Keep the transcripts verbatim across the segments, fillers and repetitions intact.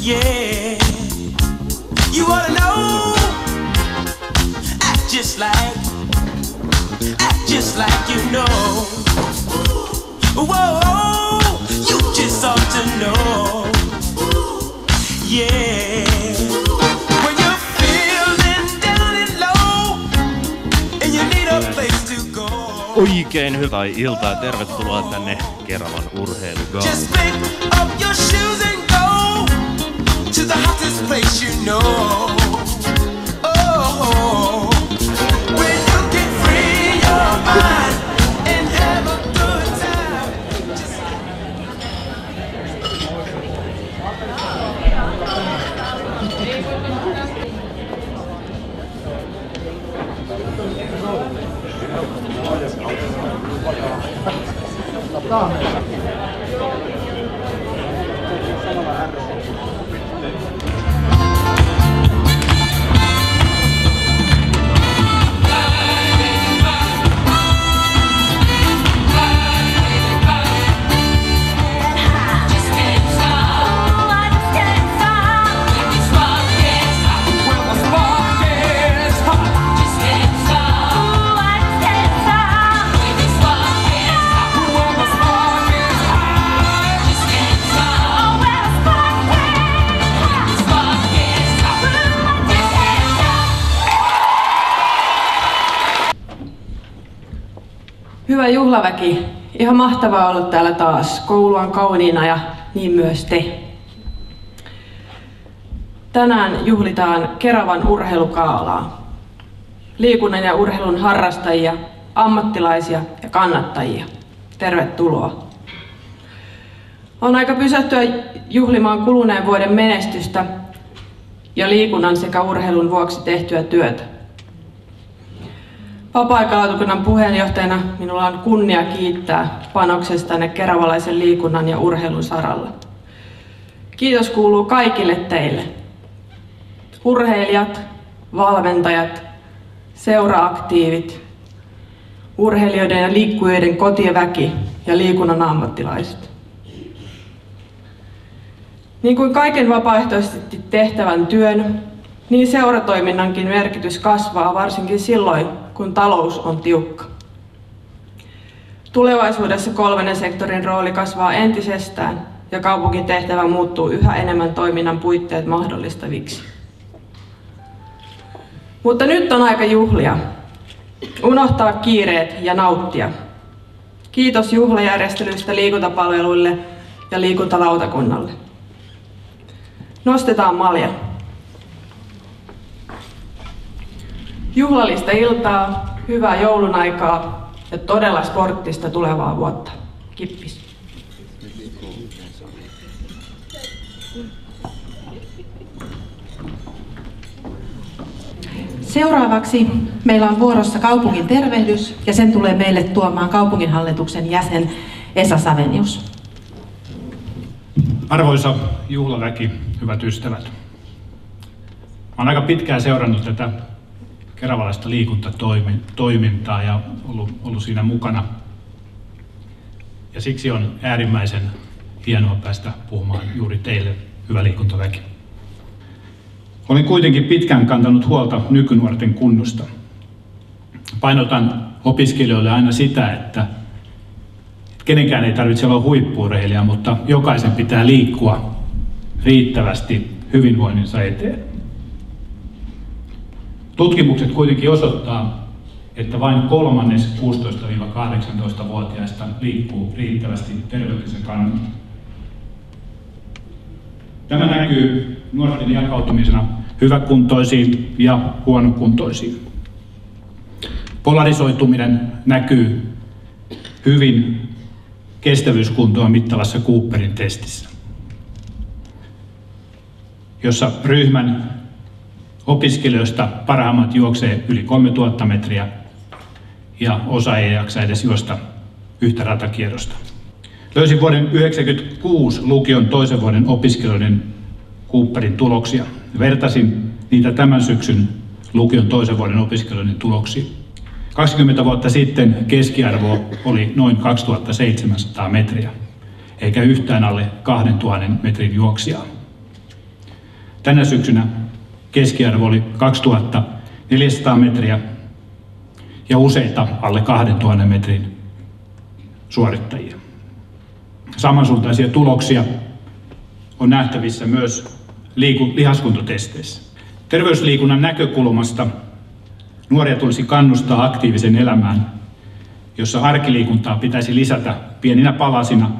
Yeah, you wanna know? Act just like, act just like you know. Whoa, you just ought to know. Yeah, when you're feeling down and low and you need a place to go. Oikein hyvää iltaa ja tervetuloa tänne Keravan urheilugaalaan. Just pick up your shoes and go to the hottest place you know. Oh, where you can free your mind and have a good time. Just... Hyvä juhlaväki, ihan mahtavaa olla täällä taas. Koulu on kauniina ja niin myös te. Tänään juhlitaan Keravan urheilugaalaa. Liikunnan ja urheilun harrastajia, ammattilaisia ja kannattajia. Tervetuloa. On aika pysähtyä juhlimaan kuluneen vuoden menestystä ja liikunnan sekä urheilun vuoksi tehtyä työtä. Vapaa-aikalautakunnan puheenjohtajana minulla on kunnia kiittää panoksestanne keravalaisen liikunnan ja urheilun saralla. Kiitos kuuluu kaikille teille. Urheilijat, valmentajat, seura-aktiivit, urheilijoiden ja liikkujoiden kotiväki ja liikunnan ammattilaiset. Niin kuin kaiken vapaaehtoisesti tehtävän työn, niin seuratoiminnankin merkitys kasvaa varsinkin silloin, kun talous on tiukka. Tulevaisuudessa kolmannen sektorin rooli kasvaa entisestään ja kaupunkitehtävä muuttuu yhä enemmän toiminnan puitteet mahdollistaviksi. Mutta nyt on aika juhlia, unohtaa kiireet ja nauttia. Kiitos juhlajärjestelyistä liikuntapalveluille ja liikuntalautakunnalle. Nostetaan malja. Juhlallista iltaa, hyvää joulun aikaa ja todella sporttista tulevaa vuotta. Kippis. Seuraavaksi meillä on vuorossa kaupungin tervehdys ja sen tulee meille tuomaan kaupunginhallituksen jäsen Esa Savenius. Arvoisa juhlaväki, hyvät ystävät. Olen aika pitkään seurannut tätä keravalaista liikuntatoimintaa ja ollut, ollut siinä mukana. Ja siksi on äärimmäisen hienoa päästä puhumaan juuri teille, hyvä liikuntaväki. Olen kuitenkin pitkään kantanut huolta nykynuorten kunnosta. Painotan opiskelijoille aina sitä, että kenenkään ei tarvitse olla huippu-urheilija, mutta jokaisen pitää liikkua riittävästi hyvinvoinninsa eteen. Tutkimukset kuitenkin osoittaa, että vain kolmannes kuusitoista kahdeksantoista-vuotiaista liikkuu riittävästi terveytensä kannalta. Tämä näkyy nuorten jakautumisena hyväkuntoisiin ja huonokuntoisiin. Polarisoituminen näkyy hyvin kestävyyskuntoa mittavassa Cooperin testissä, jossa ryhmän opiskelijoista parhaimmat juoksee yli kolmetuhatta metriä ja osa ei jaksa edes juosta yhtä ratakierrosta. Löysin vuoden yhdeksänkymmentäkuusi lukion toisen vuoden opiskelijoiden Cooperin tuloksia. Vertasin niitä tämän syksyn lukion toisen vuoden opiskelijoiden tuloksiin. kaksikymmentä vuotta sitten keskiarvo oli noin kaksituhattaseitsemänsataa metriä, eikä yhtään alle kahdentuhannen metrin juoksijaa. Tänä syksynä keskiarvo oli kaksituhattaneljäsataa metriä ja useita alle kahdentuhannen metrin suorittajia. Samansuuntaisia tuloksia on nähtävissä myös liiku- lihaskuntotesteissä. Terveysliikunnan näkökulmasta nuoria tulisi kannustaa aktiivisen elämään, jossa arkiliikuntaa pitäisi lisätä pieninä palasina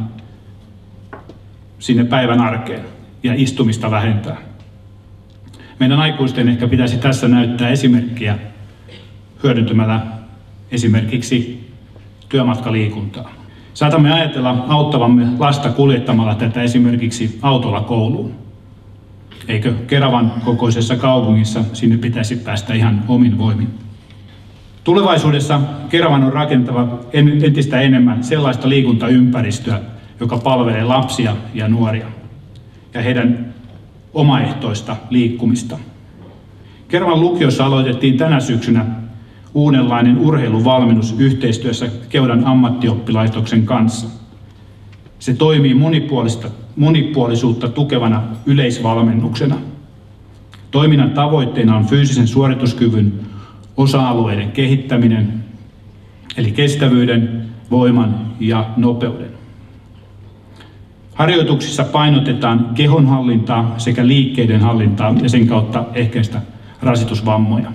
sinne päivän arkeen ja istumista vähentää. Meidän aikuisten ehkä pitäisi tässä näyttää esimerkkiä hyödyntämällä esimerkiksi työmatkaliikuntaa. Saatamme ajatella auttavamme lasta kuljettamalla tätä esimerkiksi autolla kouluun. Eikö Keravan kokoisessa kaupungissa sinne pitäisi päästä ihan omin voimin? Tulevaisuudessa Keravan on rakentava entistä enemmän sellaista liikuntaympäristöä, joka palvelee lapsia ja nuoria ja heidän omaehtoista liikkumista. Keravan lukiossa aloitettiin tänä syksynä uudenlainen urheiluvalmennus yhteistyössä Keudan ammattioppilaitoksen kanssa. Se toimii monipuolista, monipuolisuutta tukevana yleisvalmennuksena. Toiminnan tavoitteena on fyysisen suorituskyvyn osa-alueiden kehittäminen, eli kestävyyden, voiman ja nopeuden. Harjoituksissa painotetaan kehonhallintaa sekä liikkeiden hallintaa ja sen kautta ehkäistä rasitusvammoja.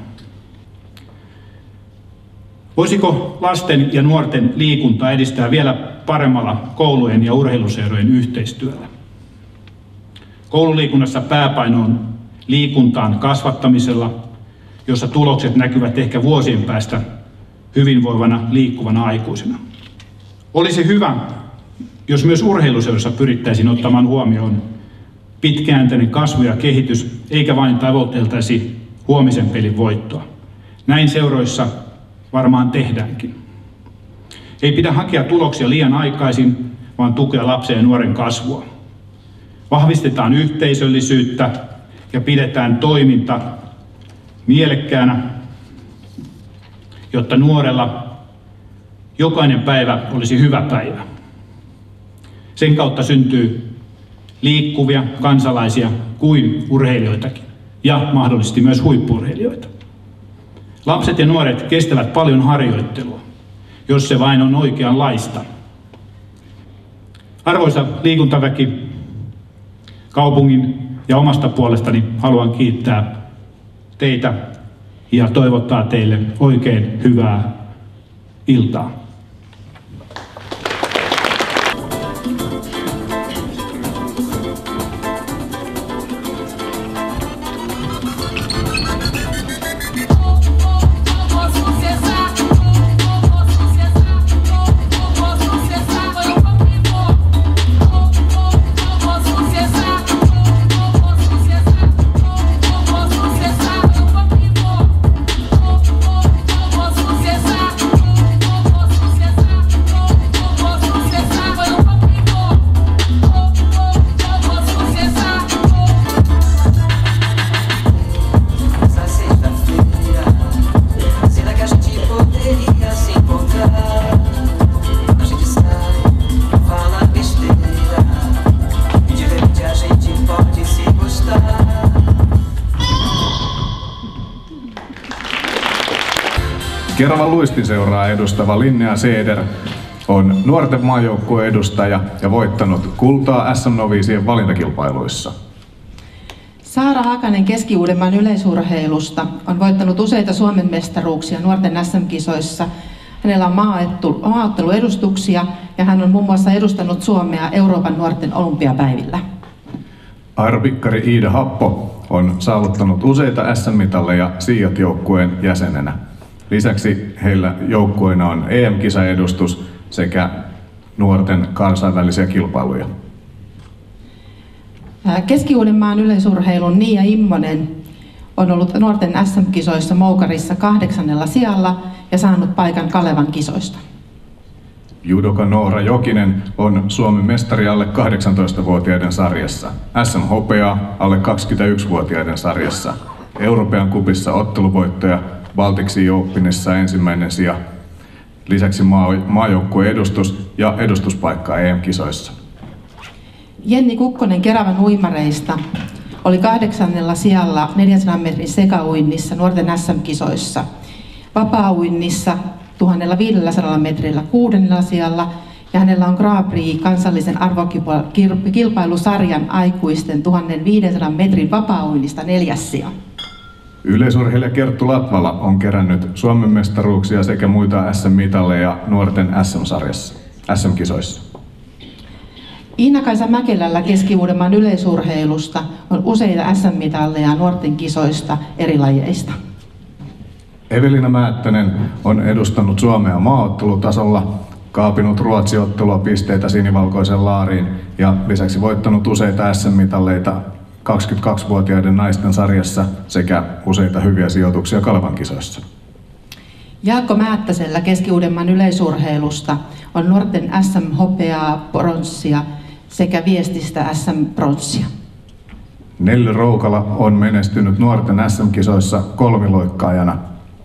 Voisiko lasten ja nuorten liikuntaa edistää vielä paremmalla koulujen ja urheiluseurojen yhteistyöllä? Koululiikunnassa pääpaino on liikuntaan kasvattamisella, jossa tulokset näkyvät ehkä vuosien päästä hyvinvoivana liikkuvana aikuisena. Olisi hyvä, jos myös urheiluseurossa pyrittäisiin ottamaan huomioon pitkäjänteinen kasvu ja kehitys, eikä vain tavoiteltaisi huomisen pelin voittoa. Näin seuroissa varmaan tehdäänkin. Ei pidä hakea tuloksia liian aikaisin, vaan tukea lapsen ja nuoren kasvua. Vahvistetaan yhteisöllisyyttä ja pidetään toiminta mielekkäänä, jotta nuorella jokainen päivä olisi hyvä päivä. Sen kautta syntyy liikkuvia kansalaisia kuin urheilijoitakin ja mahdollisesti myös huippu-urheilijoita. Lapset ja nuoret kestävät paljon harjoittelua, jos se vain on oikeanlaista. Arvoisa liikuntaväki, kaupungin ja omasta puolestani haluan kiittää teitä ja toivottaa teille oikein hyvää iltaa. Keravan luistinseuraa edustava Linnea Seder on nuorten maajoukkueen edustaja ja voittanut kultaa S M-noviisien valintakilpailuissa. Saara Hakanen Keski-Uudenmaan yleisurheilusta on voittanut useita Suomen mestaruuksia nuorten S M-kisoissa. Hänellä on maaotteluedustuksia ja hän on muun muassa edustanut Suomea Euroopan nuorten olympiapäivillä. Arvikkari Iida Happo on saavuttanut useita S M-mitalleja Siat-joukkueen jäsenenä. Lisäksi heillä joukkueena on E M-kisaedustus sekä nuorten kansainvälisiä kilpailuja. Keski-Uudenmaan yleisurheilun Niia Immonen on ollut nuorten S M-kisoissa Moukarissa kahdeksannella sijalla ja saanut paikan Kalevan kisoista. Judoka Noora Jokinen on Suomen mestari alle kahdeksantoistavuotiaiden sarjassa, S M-hopeaa alle kaksikymmentäyksivuotiaiden sarjassa, Euroopan kupissa otteluvoittaja, Baltic Sea Openissa ensimmäinen sija, lisäksi maa, maajoukkueen edustus ja edustuspaikka E M-kisoissa. Jenni Kukkonen Keravan uimareista oli kahdeksannella sijalla neljänsadan metrin sekauinnissa nuorten S M-kisoissa. Vapaa-uinnissa tuhatviisisataa metrillä kuudennella sijalla ja hänellä on Grand Prix kansallisen arvokilpailusarjan aikuisten tuhatviisisataa metrin vapaa-uinnista neljäs sija. Yleisurheilija Kerttu Latvala on kerännyt Suomen mestaruuksia sekä muita S M-mitalleja nuorten S M-sarjassa, S M-kisoissa. Iina-Kaisa Mäkelällä Keski-Uudenmaan yleisurheilusta on useita S M-mitalleja nuorten kisoista eri lajeista. Evelina Määttänen on edustanut Suomea maaottelutasolla, kaapinut Ruotsi-ottelua pisteitä sinivalkoisen laariin ja lisäksi voittanut useita S M-mitalleita kaksikymmentäkaksivuotiaiden naisten sarjassa sekä useita hyviä sijoituksia Kalvan kisoissa. Jaakko Määttäsellä Keski-Uudenmaan yleisurheilusta on nuorten S M-hopeaa, pronssia sekä viestistä S M-pronssia. Nelly Roukala on menestynyt nuorten S M-kisoissa kolmiloikkaajana.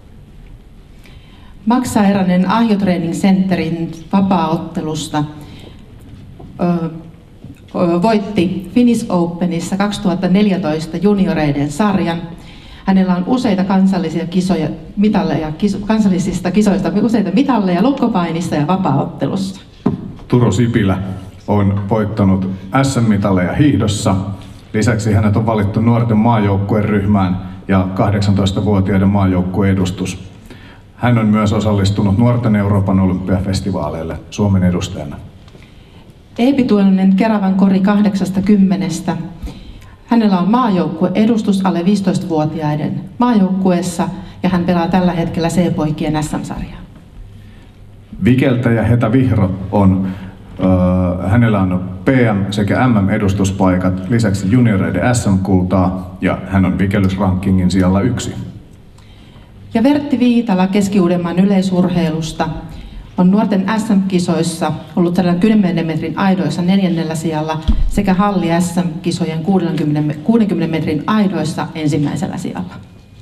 Max Sairanen Ahjo-Training Centerin vapaaottelusta ö, ö, voitti Finnish Openissa kaksituhattaneljätoista junioreiden sarjan. Hänellä on useita kansallisia kisoja, mitalleja, kis, kansallisista kisoista useita mitalleja lukkopainissa ja vapaaottelussa. Turo Sipilä on voittanut S M-mitalleja hiihdossa. Lisäksi hänet on valittu nuorten maajoukkueen ryhmään ja kahdeksantoistavuotiaiden maajoukkueen edustus. Hän on myös osallistunut nuorten Euroopan olympiafestivaaleille Suomen edustajana. Eepi Tuononen Keravan Kori kahdeksasta Hänellä on maajoukkue edustus alle viisitoistavuotiaiden maajoukkueessa ja hän pelaa tällä hetkellä C-poikien S M-sarjaa. Vikeltäjä Heta Vihro on, äh, hänellä on P M- sekä M M-edustuspaikat, lisäksi junioreiden S M-kultaa ja hän on vikellysrankingin sijalla yksi. Ja Vertti Viitala Keski-Uudenmaan yleisurheilusta on nuorten S M-kisoissa ollut sadan kymmenen metrin aidoissa neljännellä sijalla sekä halli S M-kisojen kuudenkymmenen metrin aidoissa ensimmäisellä sijalla.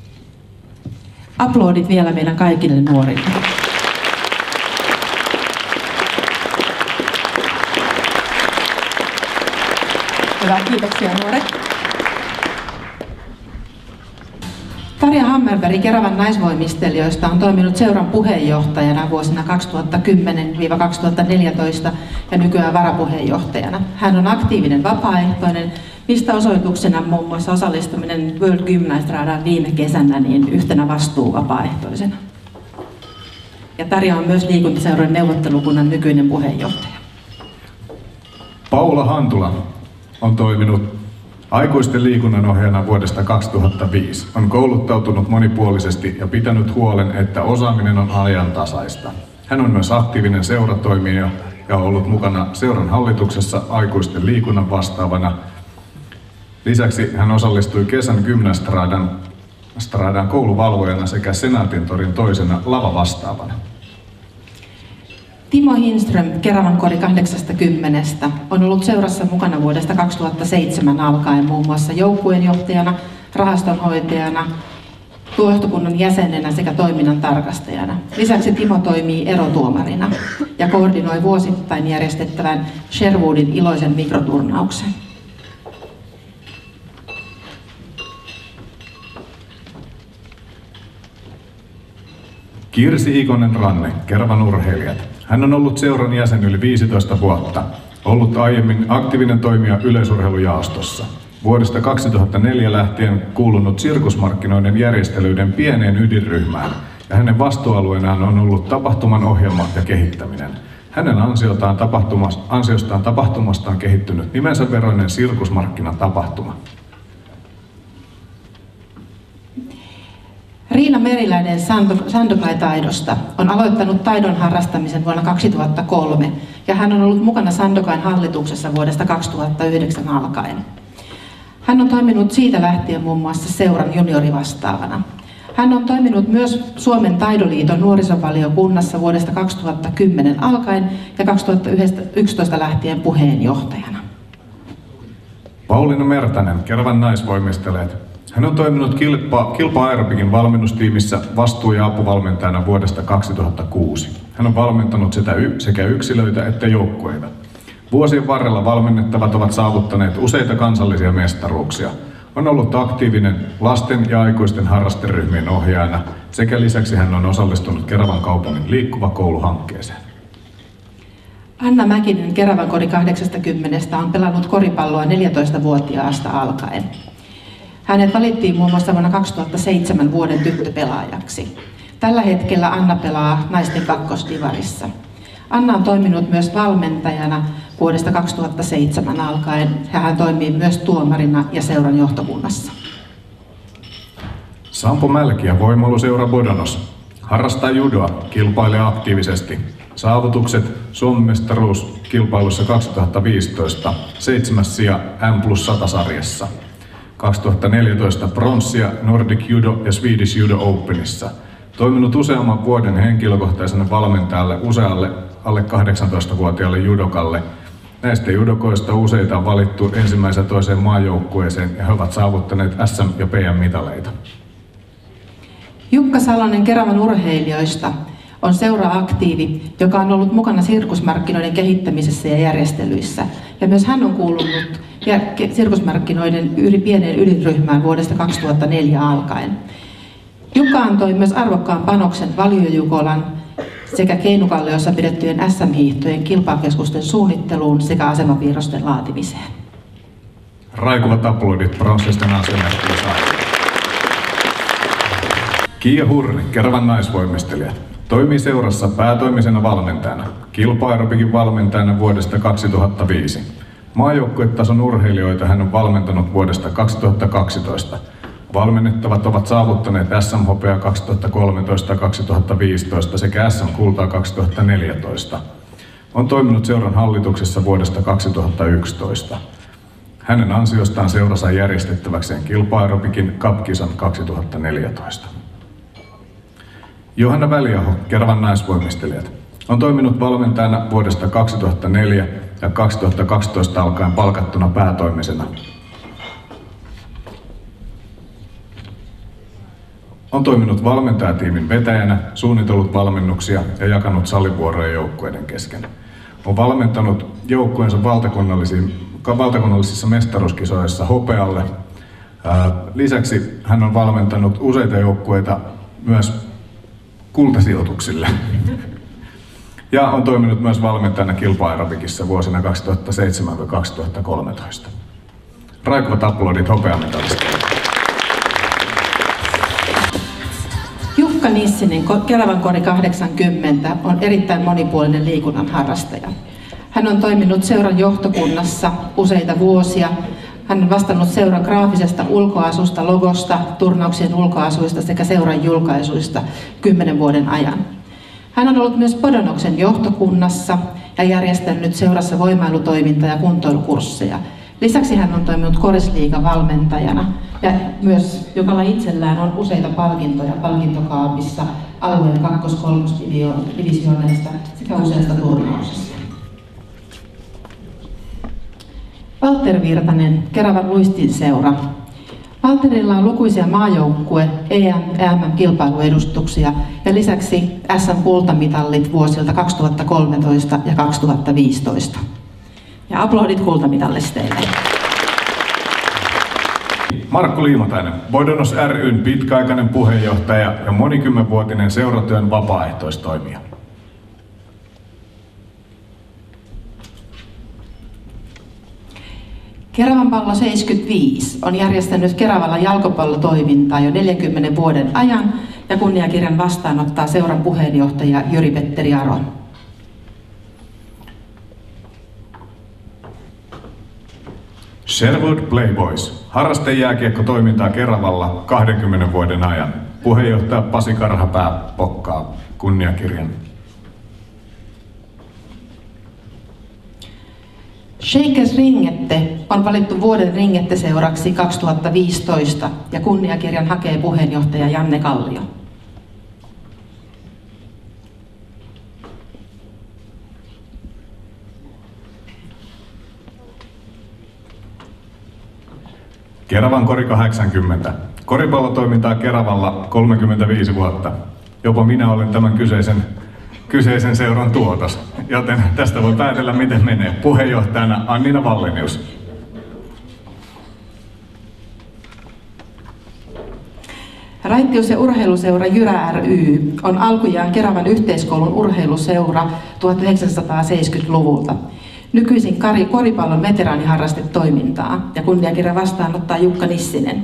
Aplodit vielä meidän kaikille nuorille. Hyvä, kiitoksia nuoret. Tarja Hammerberg Keravan naisvoimistelijoista on toiminut seuran puheenjohtajana vuosina kaksituhattakymmenen kaksituhattaneljätoista ja nykyään varapuheenjohtajana. Hän on aktiivinen vapaaehtoinen, mistä osoituksena muun muassa osallistuminen World Gymnastradaan viime kesänä niin yhtenä vastuuvapaaehtoisena. Ja Tarja on myös liikuntaseuran neuvottelukunnan nykyinen puheenjohtaja. Paula Hantula on toiminut aikuisten liikunnanohjaajana vuodesta kaksituhattaviisi. On kouluttautunut monipuolisesti ja pitänyt huolen, että osaaminen on ajantasaista. Hän on myös aktiivinen seuratoimija ja on ollut mukana seuran hallituksessa aikuisten liikunnan vastaavana. Lisäksi hän osallistui kesän Gymnastradan Stradan kouluvalvojana sekä Senaatintorin toisena lavavastaavana. Timo Hinström Keravan Kori kahdeksankymmentä on ollut seurassa mukana vuodesta kaksituhattaseitsemän alkaen muun muassa joukkueenjohtajana, rahastonhoitajana, johtokunnan jäsenenä sekä toiminnan tarkastajana. Lisäksi Timo toimii erotuomarina ja koordinoi vuosittain järjestettävän Sherwoodin iloisen mikroturnauksen. Kirsi Ikonen Ranne, Keravan urheilijat. Hän on ollut seuran jäsen yli viisitoista vuotta. Ollut aiemmin aktiivinen toimija yleisurheilujaostossa. Vuodesta kaksituhattaneljä lähtien kuulunut sirkusmarkkinoiden järjestelyiden pieneen ydinryhmään ja hänen vastuualueenaan on ollut tapahtuman ohjelma ja kehittäminen. Hänen ansiotaan tapahtumas, ansiostaan tapahtumasta on kehittynyt nimensä veroinen sirkusmarkkinatapahtuma. Riina Meriläinen Sandokai-taidosta on aloittanut taidon harrastamisen vuonna kaksituhattakolme ja hän on ollut mukana Sandokain hallituksessa vuodesta kaksituhattayhdeksän alkaen. Hän on toiminut siitä lähtien muun muassa seuran juniorivastaavana. Hän on toiminut myös Suomen taidoliiton nuorisovaliokunnassa vuodesta kaksituhattakymmenen alkaen ja kaksituhattayksitoista lähtien puheenjohtajana. Pauliina Mertanen, Keravan naisvoimistelijat. Hän on toiminut Kilpa, Kilpa Aerobikin valmennustiimissä vastuu- ja apuvalmentajana vuodesta kaksituhattakuusi. Hän on valmentanut sekä yksilöitä että joukkueita. Vuosien varrella valmennettavat ovat saavuttaneet useita kansallisia mestaruuksia. On ollut aktiivinen lasten ja aikuisten harrasteryhmien ohjaajana sekä lisäksi hän on osallistunut Keravan kaupungin Liikkuva koulu-hankkeeseen. Anna Mäkinen Keravan kori kahdeksankymmentä on pelannut koripalloa neljätoistavuotiaasta alkaen. Hänet valittiin muun muassa vuonna kaksituhattaseitsemän vuoden tyttöpelaajaksi. Tällä hetkellä Anna pelaa naisten kakkosdivarissa. Anna on toiminut myös valmentajana vuodesta kaksituhattaseitsemän alkaen ja hän toimii myös tuomarina ja seuran johtokunnassa. Sampo Mälkiä Voimailuseura Bodonos harrastaa judoa, kilpailee aktiivisesti. Saavutukset Suomen mestaruus kilpailussa kaksituhattaviisitoista, seitsemäs sija M plus sata sarjassa. kaksituhattaneljätoista pronssia Nordic Judo ja Swedish Judo Openissa. Toiminut useamman vuoden henkilökohtaisena valmentajalle usealle alle kahdeksantoistavuotiaalle judokalle. Näistä judokoista useita on valittu ensimmäiseen ja toiseen maajoukkueeseen ja he ovat saavuttaneet S M- ja P M-mitaleita. Jukka Salonen Keravan urheilijoista on seura-aktiivi, joka on ollut mukana sirkusmarkkinoiden kehittämisessä ja järjestelyissä. Ja myös hän on kuulunut sirkusmarkkinoiden pieneen ydinryhmään vuodesta kaksituhattaneljä alkaen. Jukka antoi myös arvokkaan panoksen Valiojukolan sekä Keinukalliossa pidettyjen S M-hiihtojen kilpakeskusten suunnitteluun sekä asemapiirrosten laatimiseen. Raikuvat aplodit pronssisten asemestiin saajille. Kiia Hurri, Keravan naisvoimistelija, toimii seurassa päätoimisena valmentajana, kilpa-aerobikin valmentajana vuodesta kaksituhattaviisi. Maajoukkuetason urheilijoita hän on valmentanut vuodesta kaksituhattakaksitoista. Valmennettavat ovat saavuttaneet S M-hopeaa kaksituhattakolmetoista ja kaksituhattaviisitoista sekä S M-kultaa kaksituhattaneljätoista. On toiminut seuran hallituksessa vuodesta kaksituhattayksitoista. Hänen ansiostaan seura sai järjestettäväkseen kilpa-aerobikin Cup-kisan kaksituhattaneljätoista. Johanna Väliaho, Keravan naisvoimistelijat, on toiminut valmentajana vuodesta kaksituhattaneljä ja kaksituhattakaksitoista alkaen palkattuna päätoimisena. On toiminut valmentajatiimin vetäjänä, suunnitellut valmennuksia ja jakanut salivuoroja joukkueiden kesken. On valmentanut joukkueensa valtakunnallisissa mestaruuskisoissa hopealle. Lisäksi hän on valmentanut useita joukkueita myös kultasijoituksille. Ja on toiminut myös valmentajana kilpa-aerobikissa vuosina kaksituhattaseitsemän kaksituhattakolmetoista. Raikuvat aplodit hopeamitalistille. Jukka Nissinen, Keravan kori kahdeksankymmentä, on erittäin monipuolinen liikunnan harrastaja. Hän on toiminut seuran johtokunnassa useita vuosia. Hän on vastannut seuran graafisesta ulkoasusta, logosta, turnauksien ulkoasuista sekä seuran julkaisuista kymmenen vuoden ajan. Hän on ollut myös Bodonoksen johtokunnassa ja järjestänyt seurassa voimailutoiminta- ja kuntoilukursseja. Lisäksi hän on toiminut korisliigan valmentajana ja myös Jukalla itsellään on useita palkintoja palkintokaapissa alueen kakkos-kolmosdivisioneista sekä useasta turnauksesta. Valtteri Virtanen, Keravan luistinseura. Valtterilla on lukuisia maajoukkue, E M- ja M M-kilpailuedustuksia ja lisäksi S M-kultamitallit vuosilta kaksituhattakolmetoista ja kaksituhattaviisitoista. Ja aplodit kultamitallisteille. Markku Liimatainen, Bodonos ry:n pitkäaikainen puheenjohtaja ja monikymmenvuotinen seuratyön vapaaehtoistoimija. Keravan pallo seitsemänkymmentäviisi on järjestänyt Keravalla jalkapallotoimintaa jo neljänkymmenen vuoden ajan ja kunniakirjan vastaanottaa seuran puheenjohtaja Jyri-Petteri Aro. Sherwood Playboys, harrastejääkiekko-toimintaa Keravalla kahdenkymmenen vuoden ajan. Puheenjohtaja Pasi Karhapää pokkaa kunniakirjan. Shakers Ringette on valittu vuoden ringetteseuraksi kaksituhattaviisitoista ja kunniakirjan hakee puheenjohtaja Janne Kallio. Keravan kori kahdeksankymmentä. Koripallotoimintaa Keravalla kolmekymmentäviisi vuotta. Jopa minä olen tämän kyseisen, kyseisen seuran tuotos, joten tästä voi päätellä miten menee. Puheenjohtajana Annina Vallinius. Raittius- ja urheiluseura Jyrä ry on alkujaan Keravan yhteiskoulun urheiluseura tuhatyhdeksänsataaseitsemänkymmentäluvulta. Nykyisin Kari koripallon veteraaniharrastetoimintaa ja kunniakirja vastaanottaa Jukka Nissinen.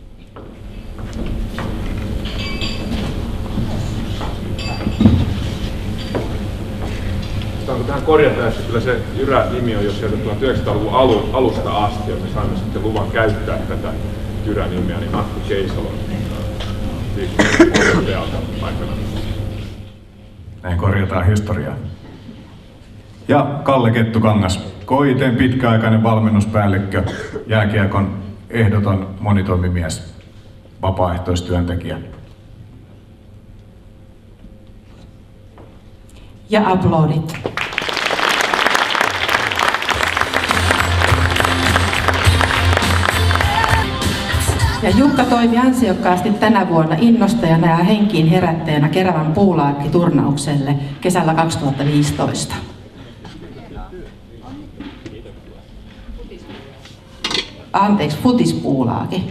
Onko tähän korjata, että kyllä se Jyrä-nimi on jo sieltä tuhatyhdeksänsataaluvun alu, alusta asti, ja me saimme sitten luvan käyttää tätä Jyrä-nimeä, niin Matti Keisalon liikuntatealta aikana. Näin korjataan historiaa. Ja Kalle Kettukangas, K I T:n pitkäaikainen valmennuspäällikkö, jääkiekon ehdoton monitoimimies, vapaaehtoistyöntekijä. Ja aplodit. Ja Jukka toimi ansiokkaasti tänä vuonna innostajana ja henkiin herättäjänä Keravan puulaakki-turnaukselle kesällä kaksituhattaviisitoista. Anteeksi, futispuulaaki.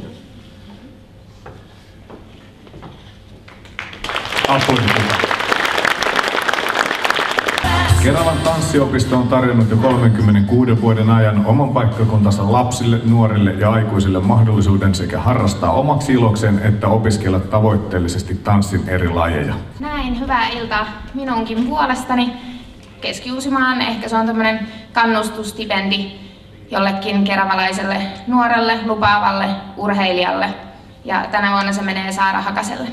Keravan tanssiopisto on tarjonnut jo kolmenkymmenenkuuden vuoden ajan oman paikkakuntansa lapsille, nuorille ja aikuisille mahdollisuuden sekä harrastaa omaksi ilokseen että opiskella tavoitteellisesti tanssin eri lajeja. Näin, hyvää iltaa minunkin puolestani. Keski-Uusimaan ehkä se on tämmöinen kannustustipendi jollekin keravalaiselle nuorelle lupaavalle urheilijalle. Ja tänä vuonna se menee Saara Hakaselle.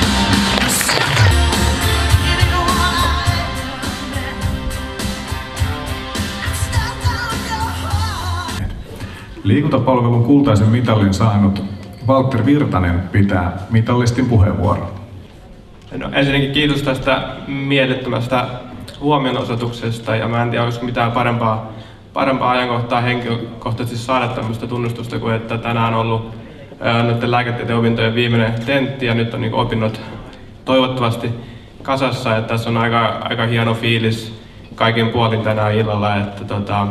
Liikuntapalvelun kultaisen mitalin saanut Valtteri Virtanen pitää mitallistin puheenvuoron. No, ensinnäkin kiitos tästä mielettömästä huomionosoituksesta, ja mä en tiedä, olisiko mitään parempaa, parempaa ajankohtaa henkilökohtaisesti saada tämmöistä tunnustusta kuin että tänään on ollut ää, nyt lääketieteen opintojen viimeinen tentti ja nyt on niin opinnot toivottavasti kasassa, että tässä on aika, aika hieno fiilis kaikin puolin tänään illalla, että tota,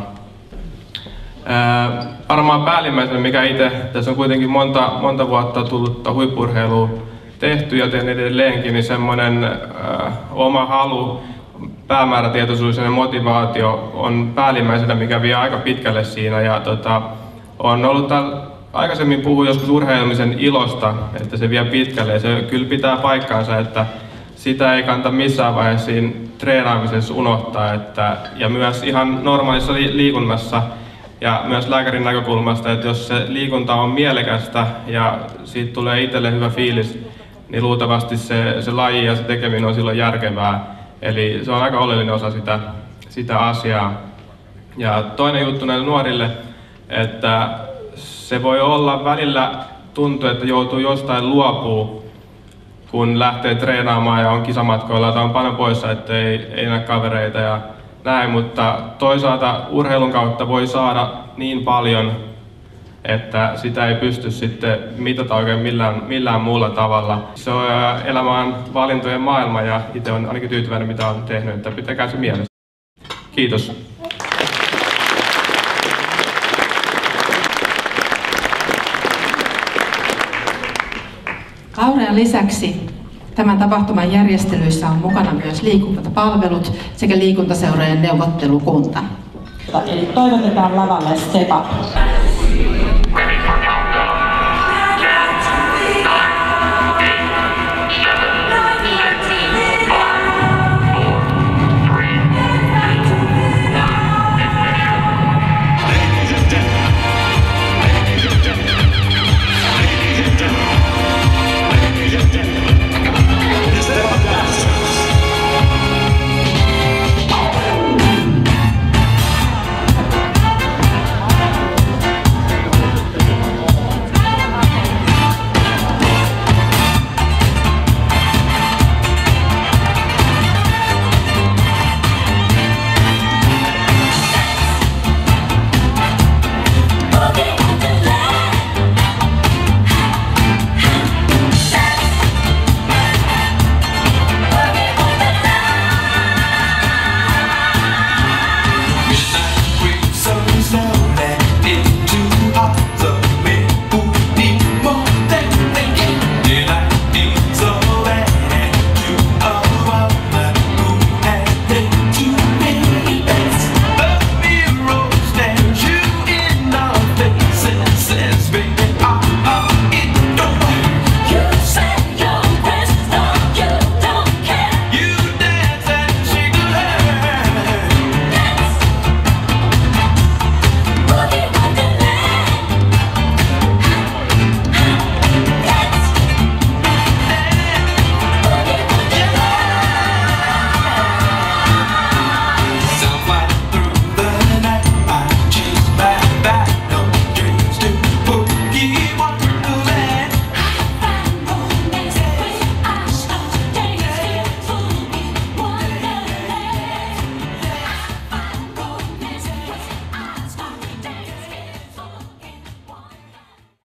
ää, varmaan päällimmäisenä, mikä itse, tässä on kuitenkin monta, monta vuotta tullut huippu-urheilua tehty ja teen edelleenkin, niin semmoinen ää, oma halu, päämäärätietoisuus ja motivaatio on päällimmäisenä, mikä vie aika pitkälle siinä. Ja tota, on ollut täällä aikaisemmin puhua joskus urheilemisen ilosta, että se vie pitkälle ja se kyllä pitää paikkaansa, että sitä ei kannata missään vaiheessa siinä treenaamisessa unohtaa. Että, ja myös ihan normaalissa li- liikunnassa ja myös lääkärin näkökulmasta, että jos se liikunta on mielekästä ja siitä tulee itselle hyvä fiilis, niin luultavasti se, se laji ja se tekeminen on silloin järkevää. Eli se on aika oleellinen osa sitä, sitä asiaa. Ja toinen juttu näille nuorille, että se voi olla välillä tuntuu, että joutuu jostain luopuu, kun lähtee treenaamaan ja on kisamatkoilla tai on paljon poissa, ettei ei näe kavereita ja näin, mutta toisaalta urheilun kautta voi saada niin paljon, että sitä ei pysty sitten mitata oikein millään, millään muulla tavalla. Se on elämään valintojen maailma ja itse olen ainakin tyytyväinen, mitä olen tehnyt, että pitäkää se mielessä. Kiitos. Laurean lisäksi tämän tapahtuman järjestelyissä on mukana myös liikuntapalvelut sekä liikuntaseurojen neuvottelukunta. Eli toivotetaan lavalle Step Up.